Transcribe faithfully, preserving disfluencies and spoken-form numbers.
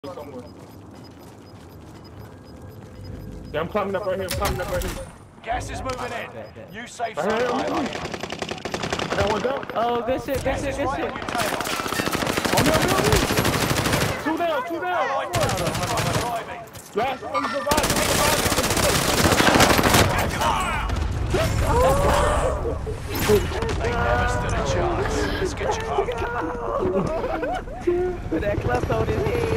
somewhere. Yeah, I'm climbing up right here. I'm climbing up right here. Gas is moving in. New safe Right zone here, right highlighted. here. I got one down. Oh, good shit, good Gas shit, is good right shit. on your tail. On me, on me, on me. Two down, two down. Allied troops driving. Last one survived. They never stood a chance. Let's get you home. With that cleft on his head.